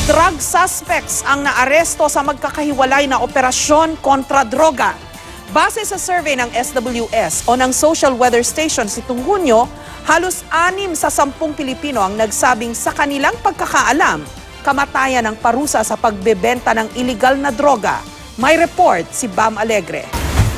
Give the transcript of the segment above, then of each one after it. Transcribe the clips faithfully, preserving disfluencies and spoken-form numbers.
Drug suspects ang naaresto sa magkakahiwalay na operasyon kontra droga. Base sa survey ng S W S o ng Social Weather Station nitong Hunyo, halos anim sa sampung Pilipino ang nagsabing sa kanilang pagkakaalam, kamatayan ng parusa sa pagbebenta ng iligal na droga. May report si Bam Alegre.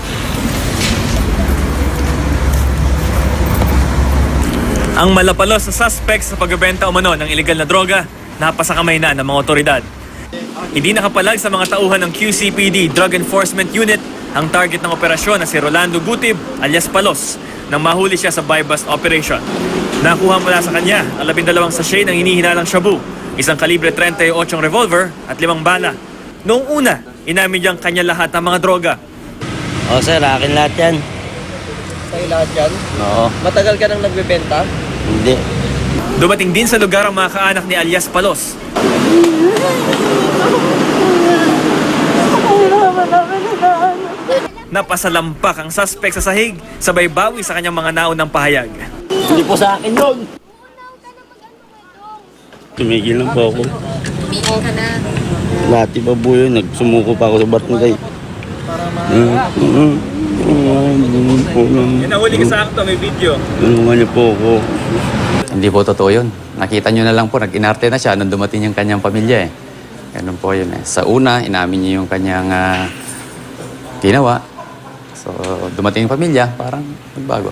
Ang malapalos sa suspects sa pagbebenta umano ng iligal na droga, napasakamay na ng mga otoridad. Hindi nakapalag sa mga tauhan ng Q C P D Drug Enforcement Unit ang target ng operasyon na si Rolando Gutib alias Palos nang mahuli siya sa buy-bust operation. Nakuha mula sa kanya ang labindalawang sachet ng hinihinalang shabu, isang kalibre thirty-eight revolver at limang bala. Noong una, inamin niyang kanya lahat ng mga droga. O sir, akin lahat yan. Sa'yo lahat yan? Oo. Matagal ka nang nagbebenta? Hindi. Dumating din sa lugar ang mga kaanak ni alias Palos. Napasalampak ang suspect sa sahig, sabay bawi sa kanyang mga naunang pahayag. Hindi po sa akin yun. Tumigil lang po ako. Tumigil ka na. Dati pa po yun, nagsumuko pa ako sa barangay. Nahuli ka sa akto, may video. Tulungan niyo po ako. Hindi po totoo yun. Nakita nyo na lang po, nag-inarte na siya nung dumating yung kanyang pamilya eh. Ganun po yun eh. Sa una, inamin niya yung kanyang uh, ginawa. So, dumating yung pamilya, parang nagbago.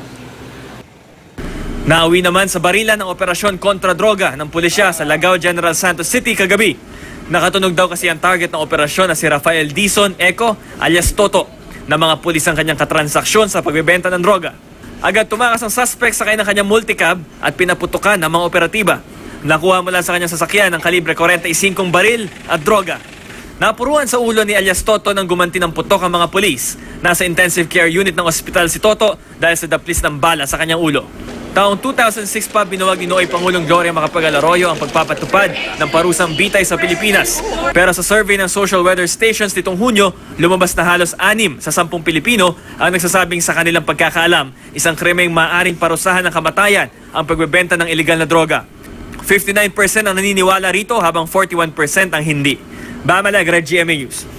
Nauwi naman sa barilan ng operasyon kontra droga ng pulisya sa Lagao General Santos City kagabi. Nakatunog daw kasi ang target ng operasyon na si Rafael Dizon Eco alias Toto na mga pulis ang kanyang katransaksyon sa pagbebenta ng droga. Agad tumakas ang suspect sa kanyang multicab at pinaputukan ng mga operatiba. Nakuha mula sa kanyang sasakyan ng kalibre forty-five baril at droga. Napuruan sa ulo ni alias Toto nang gumanti ng putok ang mga pulis. Nasa intensive care unit ng ospital si Toto dahil sa daplis ng bala sa kanyang ulo. Taong two thousand six pa binuwag ni Noy Pangulong Gloria Macapagal-Arroyo ang pagpapatupad ng parusang bitay sa Pilipinas. Pero sa survey ng Social Weather Stations nitong Hunyo, lumabas na halos anim sa sampung Pilipino ang nagsasabing sa kanilang pagkakaalam, isang krimeng maaaring parusahan ng kamatayan ang pagbebenta ng iligal na droga. fifty-nine percent ang naniniwala rito habang forty-one percent ang hindi. Bam Alegre, G M A News.